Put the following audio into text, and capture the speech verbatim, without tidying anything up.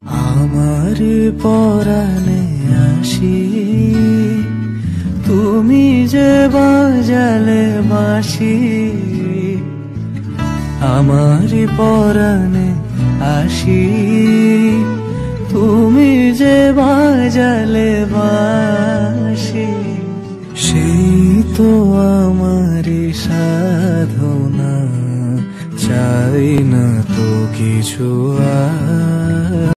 আমার পরাণে আসি তুমি যে বাজালে বাঁশি, আমার পরাণে আসি তুমি যে বাজালে বাঁশি। সেই তো আমার সাধনা, চাই না তো কিছু আর।